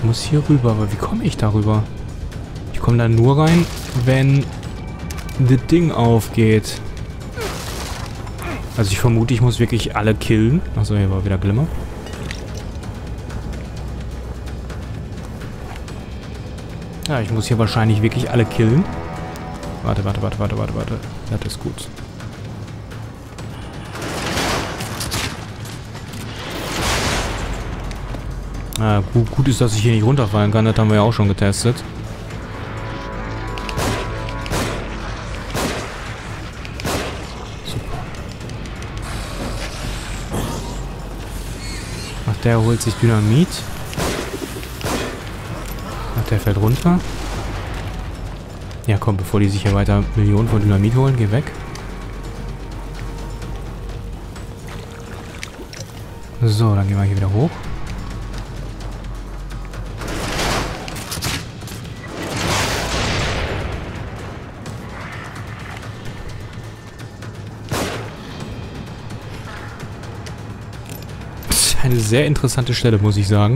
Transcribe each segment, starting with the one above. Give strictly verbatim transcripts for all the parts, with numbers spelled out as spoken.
Ich muss hier rüber, aber wie komme ich da rüber? Ich komme da nur rein, wenn das Ding aufgeht. Also ich vermute, ich muss wirklich alle killen. Achso, hier war wieder Glimmer. Ja, ich muss hier wahrscheinlich wirklich alle killen. Warte, warte, warte, warte, warte, warte. Das ist gut. Ah, gut, gut ist, dass ich hier nicht runterfallen kann. Das haben wir ja auch schon getestet. Super. Ach, der holt sich Dynamit. Ach, der fällt runter. Ja, komm, bevor die sich hier weiter Millionen von Dynamit holen, geh weg. So, dann gehen wir hier wieder hoch. Das ist eine sehr interessante Stelle, muss ich sagen.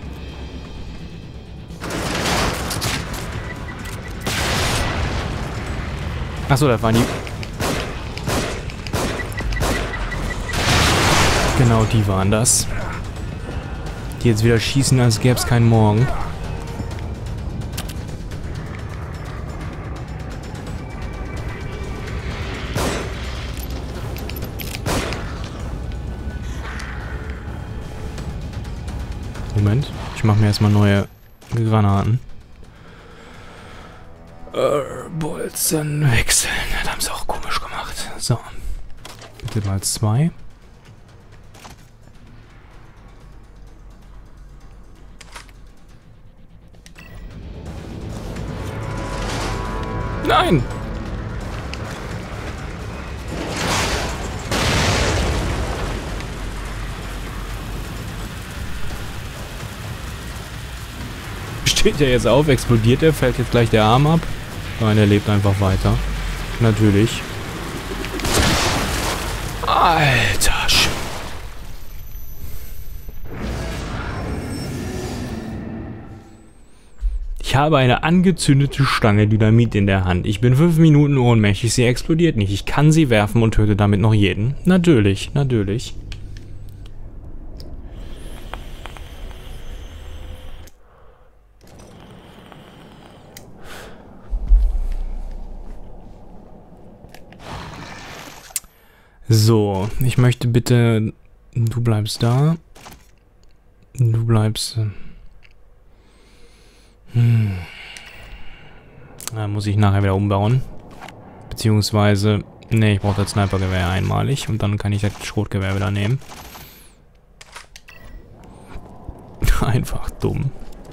Achso, da waren die... Genau, die waren das. Die jetzt wieder schießen, als gäbe es keinen Morgen. Moment, ich mache mir erstmal neue Granaten. Äh, Bolzen wechseln. Das haben sie auch komisch gemacht. So. Bitte mal zwei. Nein! Steht ja jetzt auf, explodiert er, fällt jetzt gleich der Arm ab. Nein, er lebt einfach weiter. Natürlich. Alter Sch... Ich habe eine angezündete Stange Dynamit in der Hand. Ich bin fünf Minuten ohnmächtig, sie explodiert nicht. Ich kann sie werfen und töte damit noch jeden. Natürlich, natürlich. So, ich möchte bitte... Du bleibst da. Du bleibst... Hm. Da muss ich nachher wieder umbauen. Beziehungsweise... Ne, ich brauche das Snipergewehr einmalig. Und dann kann ich das Schrotgewehr wieder nehmen. Einfach dumm.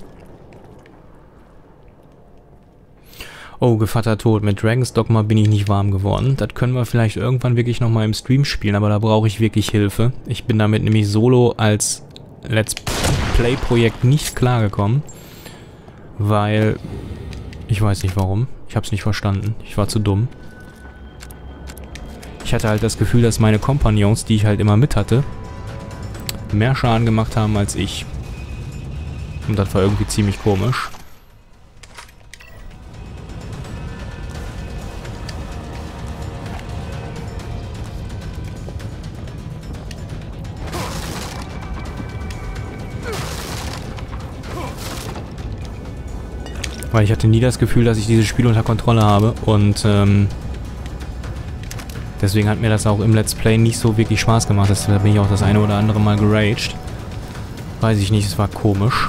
Oh, Gevatter Tod. Mit Dragon's Dogma bin ich nicht warm geworden. Das können wir vielleicht irgendwann wirklich nochmal im Stream spielen, aber da brauche ich wirklich Hilfe. Ich bin damit nämlich solo als Let's Play-Projekt nicht klargekommen. Weil... Ich weiß nicht warum. Ich habe es nicht verstanden. Ich war zu dumm. Ich hatte halt das Gefühl, dass meine Kompagnons, die ich halt immer mit hatte, mehr Schaden gemacht haben als ich. Und das war irgendwie ziemlich komisch. Weil ich hatte nie das Gefühl, dass ich dieses Spiel unter Kontrolle habe. Und ähm, deswegen hat mir das auch im Let's Play nicht so wirklich Spaß gemacht. Da bin ich auch das eine oder andere Mal geraged. Weiß ich nicht, es war komisch.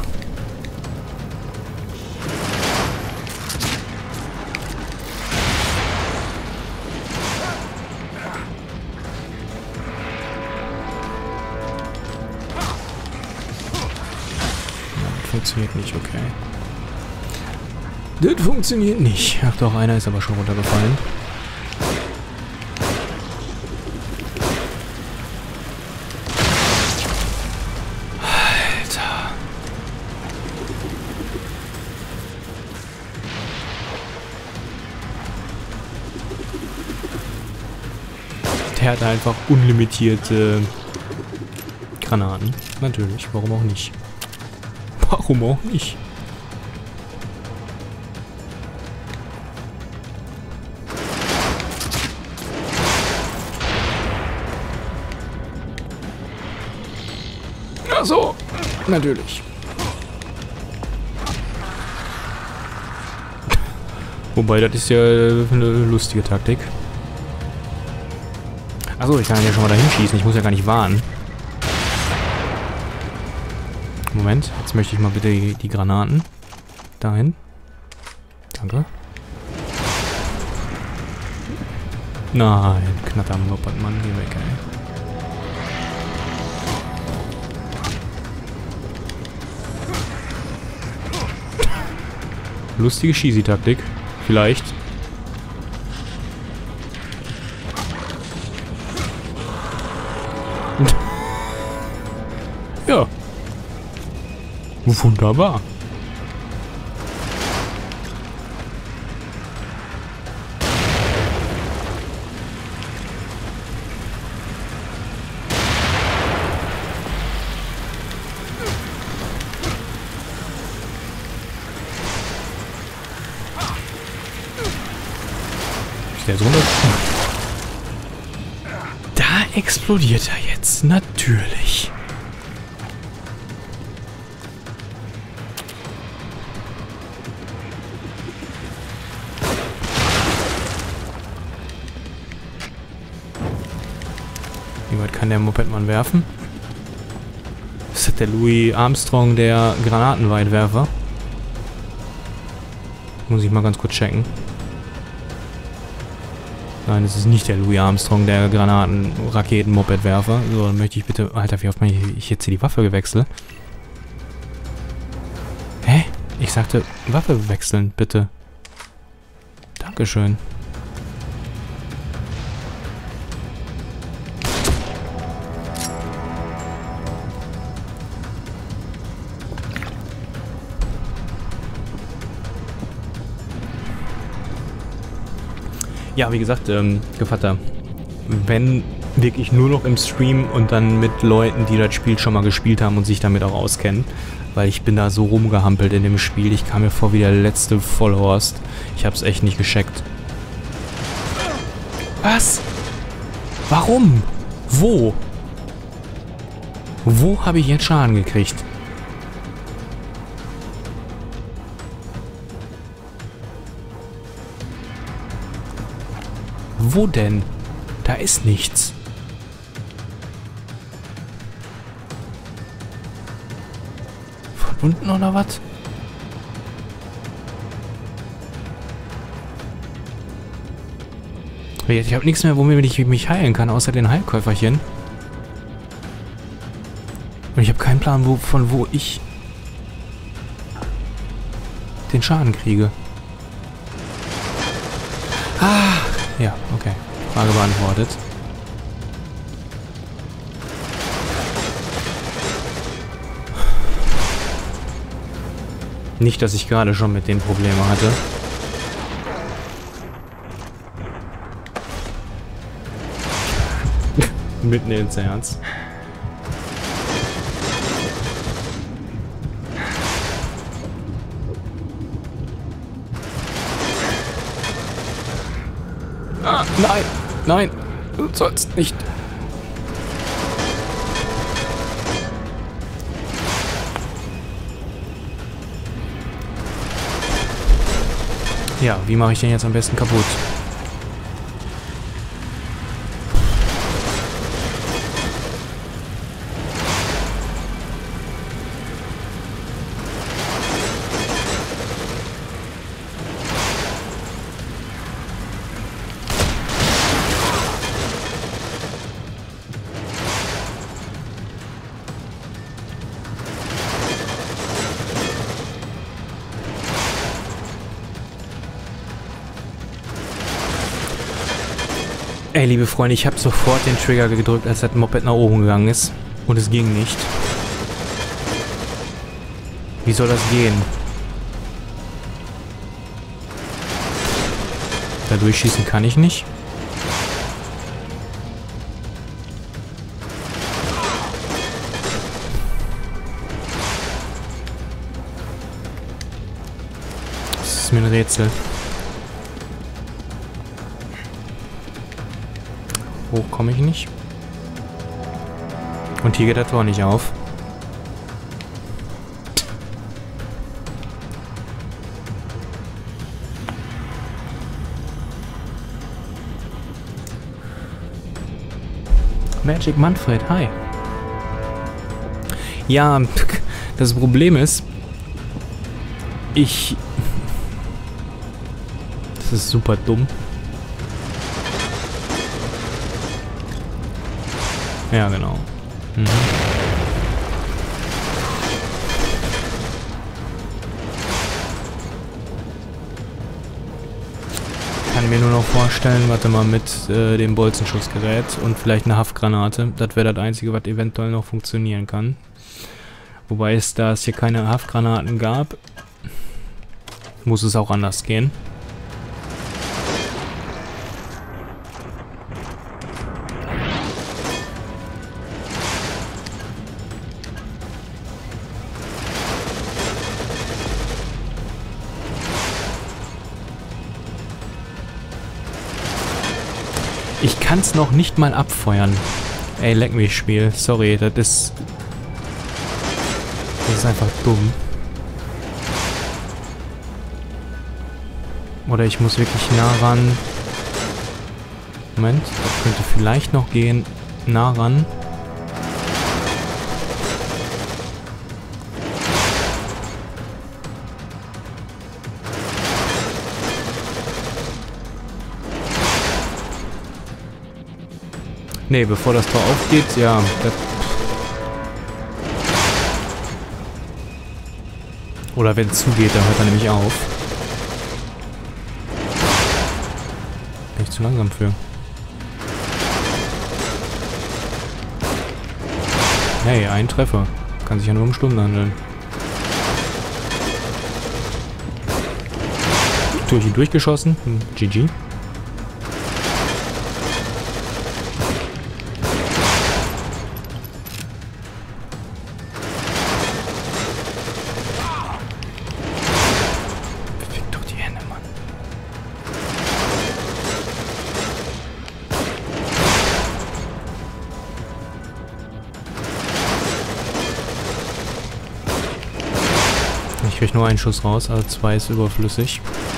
Ja, das funktioniert nicht, okay. Das funktioniert nicht. Ach doch, einer ist aber schon runtergefallen. Alter. Der hat einfach unlimitierte Granaten. Natürlich, warum auch nicht. Warum auch nicht? Ach so, natürlich. Wobei, das ist ja eine lustige Taktik. Achso, ich kann ja schon mal dahin schießen. Ich muss ja gar nicht warten. Moment, jetzt möchte ich mal bitte die, die Granaten. Dahin. Danke. Nein, Knatter am Mopedmann, geh weg, ey. Lustige Schießi-Taktik. Vielleicht. Ja. Wunderbar. Der ist runter. Da explodiert er jetzt. Natürlich. Wie weit kann der Mopedmann werfen? Ist das der Louis Armstrong, der Granatenweitwerfer? Muss ich mal ganz kurz checken. Nein, es ist nicht der Louis Armstrong, der Granaten-Raketen-Mopedwerfer. So, dann möchte ich bitte... Alter, wie oft habe ich jetzt hier die Waffe gewechselt? Hä? Ich sagte, Waffe wechseln, bitte. Dankeschön. Ja, wie gesagt, ähm, Gevatter, wenn wirklich nur noch im Stream und dann mit Leuten, die das Spiel schon mal gespielt haben und sich damit auch auskennen, weil ich bin da so rumgehampelt in dem Spiel, ich kam mir vor wie der letzte Vollhorst. Ich hab's echt nicht gescheckt. Was? Warum? Wo? Wo habe ich jetzt Schaden gekriegt? Wo denn? Da ist nichts. Von unten oder was? Ich habe nichts mehr, womit ich mich heilen kann, außer den Heilkäuferchen. Und ich habe keinen Plan, wo, von wo ich den Schaden kriege. Ah! Ja, okay. Frage beantwortet. Nicht, dass ich gerade schon mit den Probleme hatte. Mitten ins Herz. Ah, nein, nein, du sollst nicht. Ja, wie mache ich den jetzt am besten kaputt? Ey, liebe Freunde, ich habe sofort den Trigger gedrückt, als das Moped nach oben gegangen ist. Und es ging nicht. Wie soll das gehen? Da durchschießen kann ich nicht. ist mir ein Rätsel. Hoch komme ich nicht. Und hier geht das Tor nicht auf. Magic Manfred, hi. Ja, das Problem ist, ich... Das ist super dumm. Ja, genau. Mhm. Kann mir nur noch vorstellen, warte mal, mit äh, dem Bolzenschussgerät und vielleicht eine Haftgranate. Das wäre das Einzige, was eventuell noch funktionieren kann. Wobei es, da es hier keine Haftgranaten gab, muss es auch anders gehen. Ich kann es noch nicht mal abfeuern. Ey, leck mich, Spiel. Sorry, das ist... Das ist einfach dumm. Oder ich muss wirklich nah ran... Moment, das könnte vielleicht noch gehen. Nah ran. Nee, bevor das Tor aufgeht, ja. Das Oder wenn es zugeht, dann hört er nämlich auf. Bin ich zu langsam für. Hey, ein Treffer. Kann sich ja nur um Stunden handeln. Durch ihn durchgeschossen. Hm, G G. Ich krieg nur einen Schuss raus, also zwei ist überflüssig.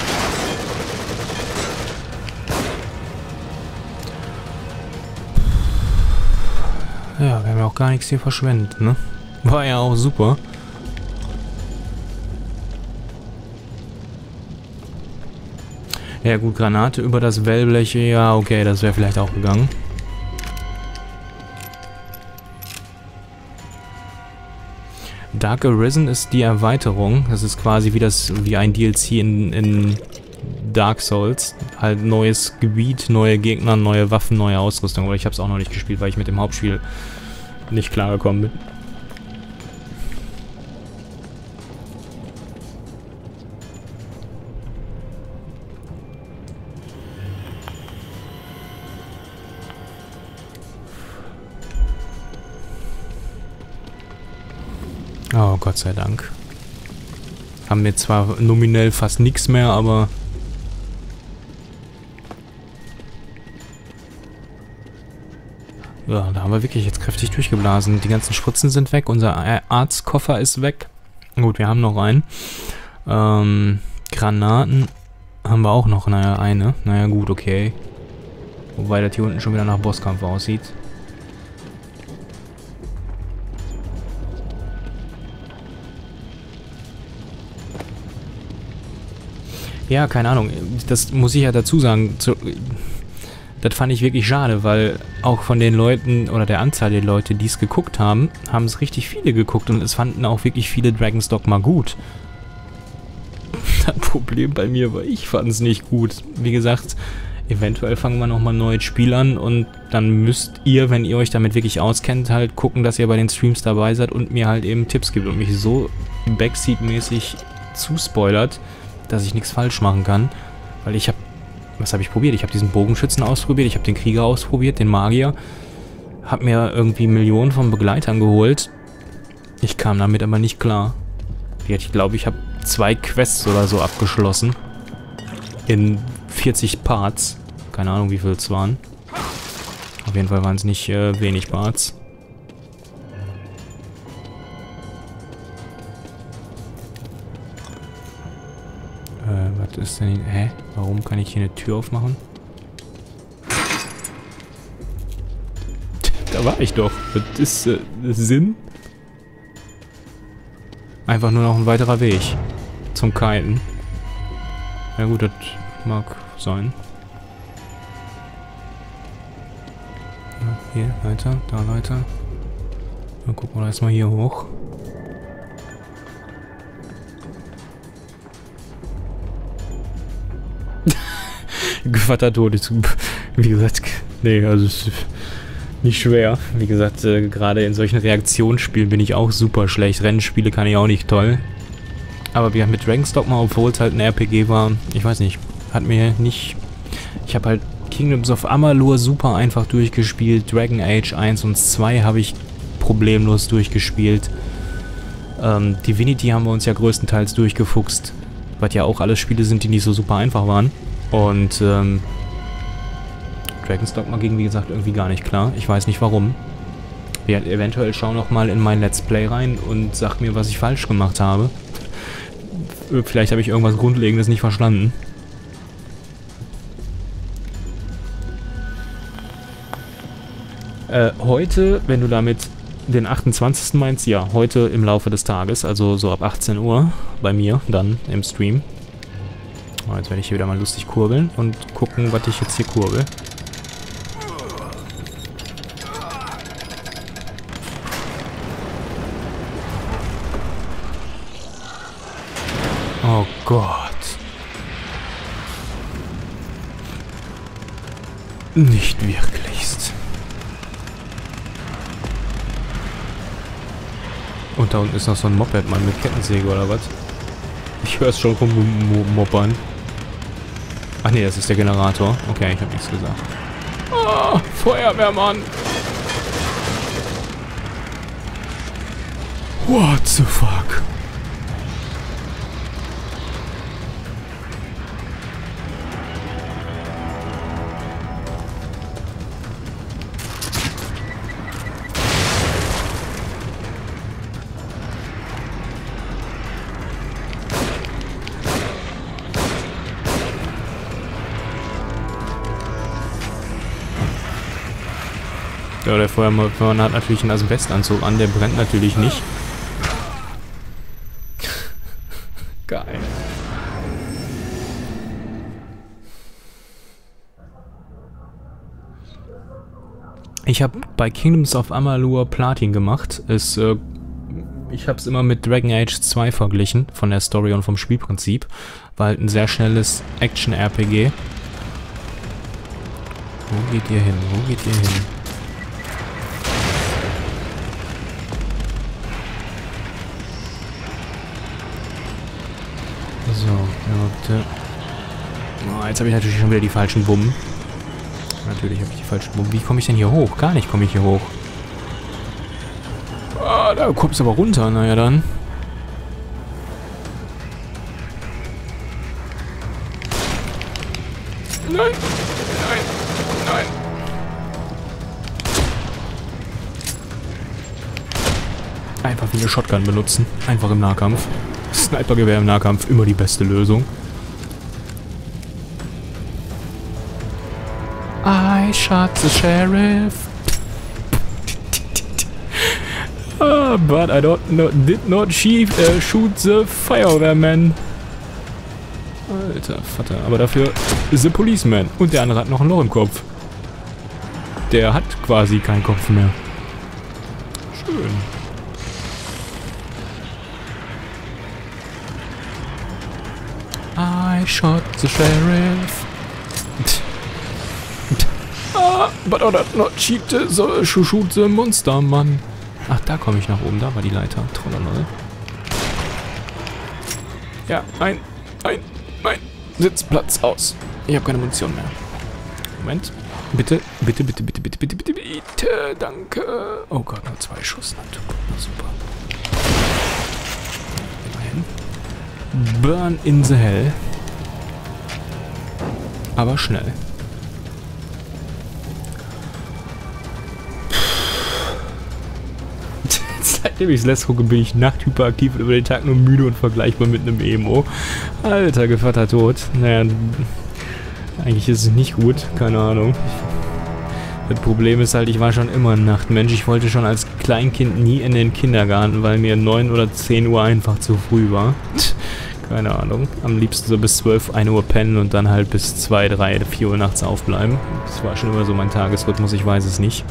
Ja, wir haben ja auch gar nichts hier verschwendet, ne? War ja auch super. Ja gut, Granate über das Wellblech, ja okay, das wäre vielleicht auch gegangen. Dark Arisen ist die Erweiterung. Das ist quasi wie das wie ein D L C in, in Dark Souls. Halt neues Gebiet, neue Gegner, neue Waffen, neue Ausrüstung. Aber ich habe es auch noch nicht gespielt, weil ich mit dem Hauptspiel nicht klargekommen bin. Oh, Gott sei Dank. Haben wir zwar nominell fast nichts mehr, aber... Ja, da haben wir wirklich jetzt kräftig durchgeblasen. Die ganzen Spritzen sind weg, unser Arztkoffer ist weg. Gut, wir haben noch einen. Ähm, Granaten haben wir auch noch, naja, eine. Naja, gut, okay. Wobei das hier unten schon wieder nach Bosskampf aussieht. Ja, keine Ahnung. Das muss ich ja dazu sagen. Zu, das fand ich wirklich schade, weil auch von den Leuten oder der Anzahl der Leute, die es geguckt haben, haben es richtig viele geguckt und es fanden auch wirklich viele Dragon's Dogma gut. Das Problem bei mir war, ich fand es nicht gut. Wie gesagt, eventuell fangen wir nochmal ein neues Spiel an und dann müsst ihr, wenn ihr euch damit wirklich auskennt, halt gucken, dass ihr bei den Streams dabei seid und mir halt eben Tipps gibt und mich so Backseat-mäßig zuspoilert, dass ich nichts falsch machen kann, weil ich habe, was habe ich probiert? Ich habe diesen Bogenschützen ausprobiert, ich habe den Krieger ausprobiert, den Magier, habe mir irgendwie Millionen von Begleitern geholt. Ich kam damit aber nicht klar. Ich glaube, ich habe zwei Quests oder so abgeschlossen. In vierzig Parts. Keine Ahnung, wie viel es waren. Auf jeden Fall waren es nicht äh, wenig Parts. Äh, was ist denn... Hä? Warum kann ich hier eine Tür aufmachen? Da war ich doch. Das ist äh, Sinn. Einfach nur noch ein weiterer Weg zum Kiten. Ja gut, das mag sein. Ja, hier, weiter, da weiter. Dann gucken wir erstmal hier hoch. Gevatter tot ist, wie gesagt, nee, also ist nicht schwer. Wie gesagt, äh, gerade in solchen Reaktionsspielen bin ich auch super schlecht. Rennspiele kann ich auch nicht toll. Aber wir haben mit Dragon's Dogma, obwohl es halt ein R P G war, ich weiß nicht, hat mir nicht... Ich habe halt Kingdoms of Amalur super einfach durchgespielt. Dragon Age eins und zwei habe ich problemlos durchgespielt. Ähm, Divinity haben wir uns ja größtenteils durchgefuchst. Was ja auch alles Spiele sind, die nicht so super einfach waren. Und ähm, Dragon's Dogma ging, wie gesagt, irgendwie gar nicht klar. Ich weiß nicht warum. Ja, eventuell schau noch mal in mein Let's Play rein und sag mir, was ich falsch gemacht habe. Vielleicht habe ich irgendwas Grundlegendes nicht verstanden. Äh, heute, wenn du damit den achtundzwanzigsten meinst, ja, heute im Laufe des Tages, also so ab achtzehn Uhr bei mir, dann im Stream. Oh, jetzt werde ich hier wieder mal lustig kurbeln und gucken, was ich jetzt hier kurbel. Oh Gott. Nicht wirklichst. Und da unten ist noch so ein Moped-Mann mit Kettensäge oder was? Ich höre es schon rummoppern. Ach nee, das ist der Generator. Okay, ich habe nichts gesagt. Oh, Feuerwehrmann! What the fuck? Ja, der Feuerwehrmann hat natürlich einen Asbestanzug an, der brennt natürlich nicht. Geil. Ich habe bei Kingdoms of Amalur Platin gemacht. Es, äh, ich habe es immer mit Dragon Age zwei verglichen, von der Story und vom Spielprinzip. War halt ein sehr schnelles Action-R P G. Wo geht ihr hin? Wo geht ihr hin? So, ja, oh, jetzt habe ich natürlich schon wieder die falschen Bummen. Natürlich habe ich die falschen Bummen. Wie komme ich denn hier hoch? Gar nicht komme ich hier hoch. Ah, da kommst du aber runter. Naja, dann. Nein! Nein! Nein! Einfach wie eine Shotgun benutzen. Einfach im Nahkampf. Snipergewehr im Nahkampf, immer die beste Lösung. I shot the sheriff. Ah, but I don't know, did not shoot, uh, shoot the fireman. Alter Vater, aber dafür the policeman. Und der andere hat noch ein Loch im Kopf. Der hat quasi keinen Kopf mehr. Schön. I shot the sheriff. Ah, but I did not shoot the, shoot the monster, Mann. Ach, da komme ich nach oben. Da war die Leiter. Trollolol. Ja, ein, ein, mein Sitzplatz aus. Ich habe keine Munition mehr. Moment. Bitte, bitte, bitte, bitte, bitte, bitte, bitte, bitte, danke. Oh Gott, nur zwei Schuss. Na super. Burn in the Hell. Aber schnell. Seitdem ich Celeste gucke, bin ich nachthyperaktiv und über den Tag nur müde und vergleichbar mit einem Emo. Alter, Gevatter tot. Naja, eigentlich ist es nicht gut. Keine Ahnung. Das Problem ist halt, ich war schon immer ein Nachtmensch. Ich wollte schon als Kleinkind nie in den Kindergarten, weil mir neun oder zehn Uhr einfach zu früh war. Keine Ahnung. Am liebsten so bis zwölf, ein Uhr pennen und dann halt bis zwei, drei, vier Uhr nachts aufbleiben. Das war schon immer so mein Tagesrhythmus, ich weiß es nicht.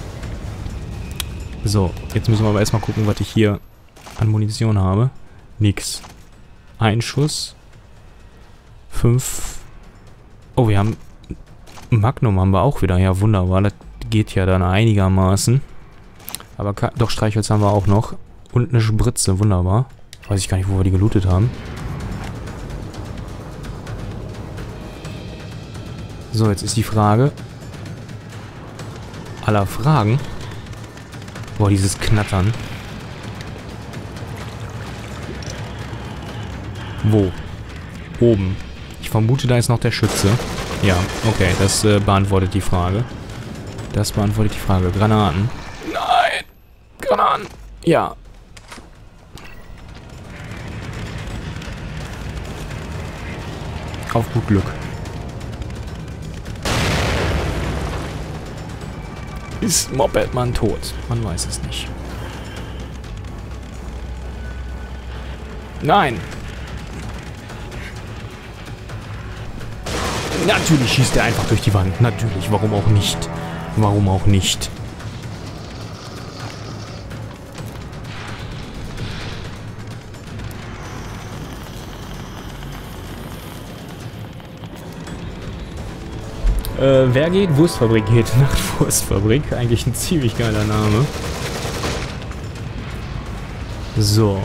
So, jetzt müssen wir aber erstmal gucken, was ich hier an Munition habe. Nix. Ein Schuss. Fünf. Oh, wir haben... Magnum haben wir auch wieder. Ja, wunderbar. Das geht ja dann einigermaßen. Aber doch, Streichholz haben wir auch noch. Und eine Spritze. Wunderbar. Weiß ich gar nicht, wo wir die gelootet haben. So, jetzt ist die Frage aller Fragen. Boah, dieses Knattern. Wo? Oben. Ich vermute, da ist noch der Schütze. Ja, okay, das äh, beantwortet die Frage. Das beantwortet die Frage. Granaten. Nein! Granaten! Ja. Auf gut Glück. Ist Mopedmann tot? Man weiß es nicht. Nein! Natürlich schießt er einfach durch die Wand. Natürlich, warum auch nicht? Warum auch nicht? Äh, wer geht? Wurstfabrik geht. Nachtwurstfabrik. Eigentlich ein ziemlich geiler Name. So.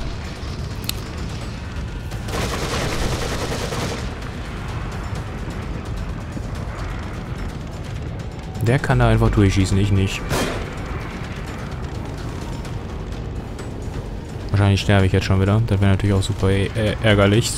Der kann da einfach durchschießen, ich nicht. Wahrscheinlich sterbe ich jetzt schon wieder. Das wäre natürlich auch super äh, ärgerlich.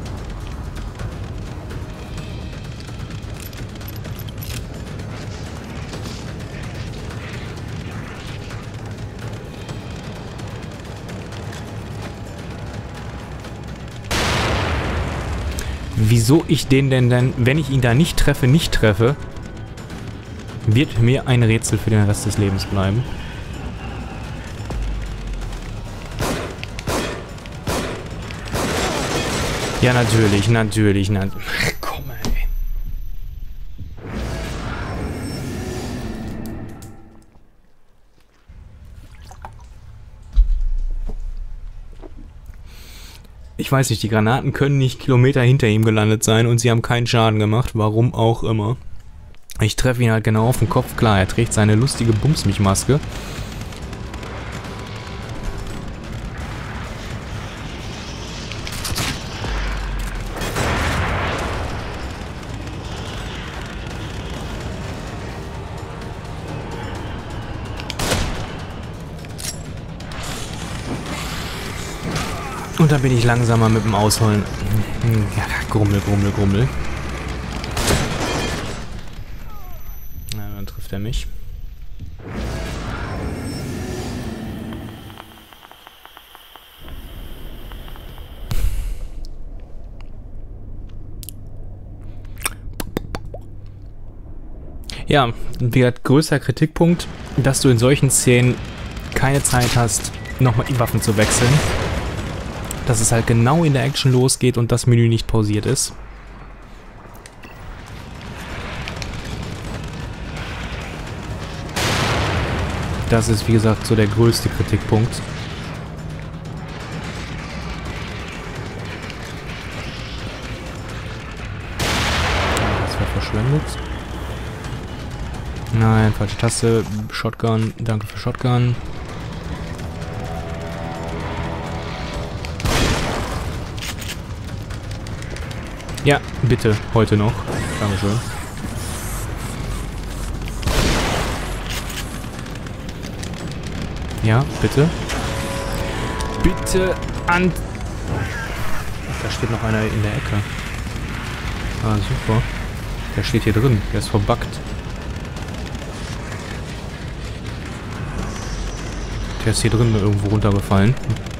Wieso ich den denn dann, wenn ich ihn da nicht treffe, nicht treffe, wird mir ein Rätsel für den Rest des Lebens bleiben. Ja, natürlich, natürlich, natürlich. Ach, komm, ey. Ich weiß nicht, die Granaten können nicht Kilometer hinter ihm gelandet sein und sie haben keinen Schaden gemacht, warum auch immer. Ich treffe ihn halt genau auf den Kopf. Klar, er trägt seine lustige Bumsmich-Maske. Und da bin ich langsamer mit dem Ausholen. Ja, grummel, grummel, grummel. Er mich. Ja, wie gesagt, größter Kritikpunkt, dass du in solchen Szenen keine Zeit hast, nochmal die Waffen zu wechseln. Dass es halt genau in der Action losgeht und das Menü nicht pausiert ist. Das ist, wie gesagt, so der größte Kritikpunkt. Das war verschwendet. Nein, falsche Taste. Shotgun. Danke für Shotgun. Ja, bitte. Heute noch. Dankeschön. Ja, bitte. Bitte an... Da steht noch einer in der Ecke. Ah, super. Der steht hier drin. Der ist verbuggt. Der ist hier drin irgendwo runtergefallen.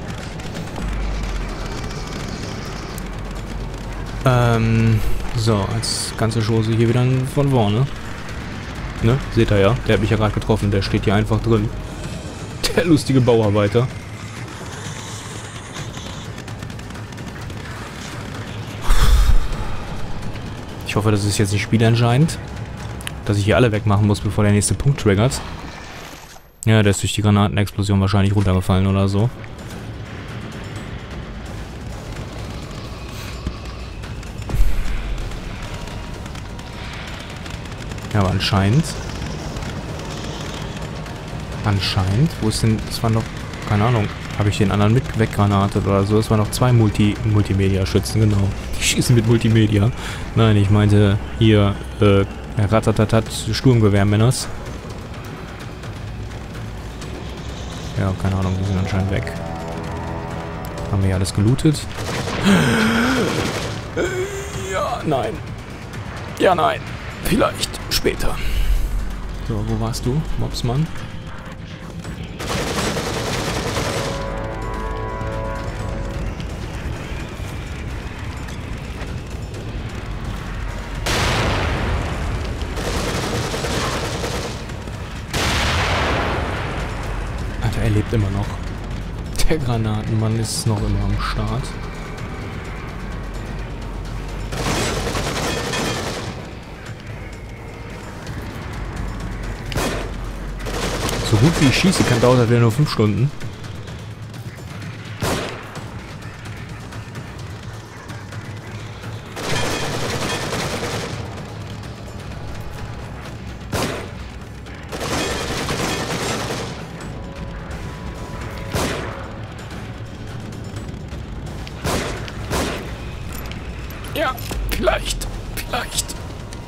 Ähm, so, als ganze Chose hier wieder von vorne. Ne? Seht ihr ja. Der hat mich ja gerade getroffen. Der steht hier einfach drin. Der lustige Bauarbeiter. Ich hoffe, das ist jetzt nicht spielentscheidend. Dass ich hier alle wegmachen muss, bevor der nächste Punkt triggert. Ja, der ist durch die Granatenexplosion wahrscheinlich runtergefallen oder so. Ja, aber anscheinend... Anscheinend... Wo ist denn... Das waren noch... Keine Ahnung. Habe ich den anderen mit weggranatet oder so? Es waren noch zwei Multi Multimedia-Schützen, genau. Die schießen mit Multimedia. Nein, ich meinte hier... Äh, Ratatatat Sturmgewehrmänners. Ja, keine Ahnung, die sind anscheinend weg. Haben wir hier alles gelootet? Ja, nein. Ja, nein. Vielleicht später. So, wo warst du, Mobsmann? Alter, er lebt immer noch. Der Granatenmann ist noch immer am Start. So gut wie ich schieße kann, dauert das wieder nur fünf Stunden. Ja, vielleicht, vielleicht.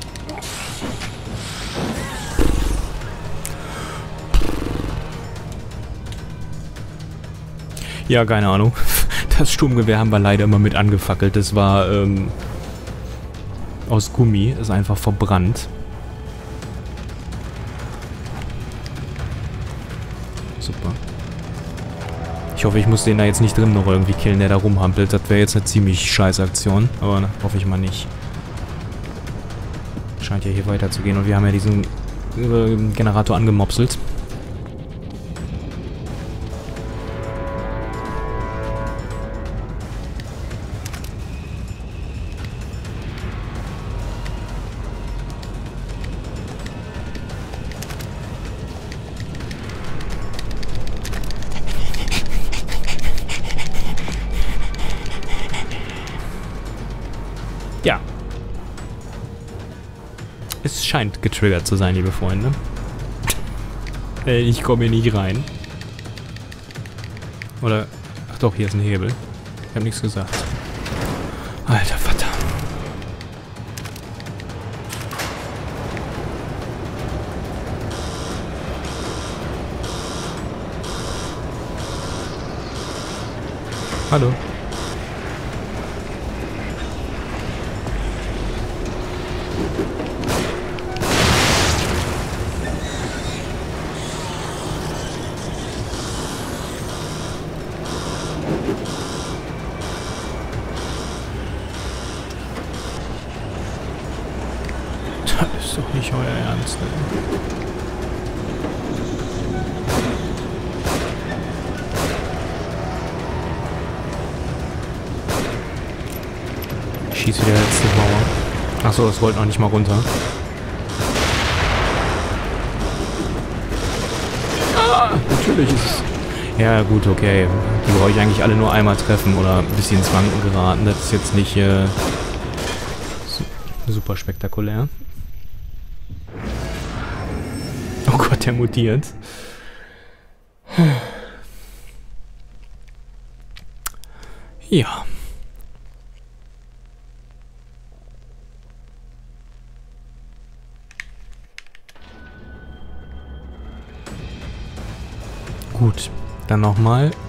Ja, keine Ahnung. Das Sturmgewehr haben wir leider immer mit angefackelt. Das war ähm, aus Gummi. Ist einfach verbrannt. Super. Ich hoffe, ich muss den da jetzt nicht drin noch irgendwie killen, der da rumhampelt. Das wäre jetzt eine ziemlich scheiß Aktion. Aber ne, hoffe ich mal nicht. Scheint ja hier weiterzugehen. Und wir haben ja diesen äh, Generator angemopselt. Ja. Es scheint getriggert zu sein, liebe Freunde. äh, ich komme hier nicht rein. Oder... Ach doch, hier ist ein Hebel. Ich habe nichts gesagt. Alter Vater. Hallo. Das ist doch nicht euer Ernst, ey. Schieß wieder letzte Mauer. Achso, das wollte noch nicht mal runter. Ah, natürlich ist es... Ja gut, okay. Die brauche ich eigentlich alle nur einmal treffen oder ein bisschen ins Wanken geraten. Das ist jetzt nicht äh, super spektakulär. Oh Gott, der mutiert. Ja. Gut, dann nochmal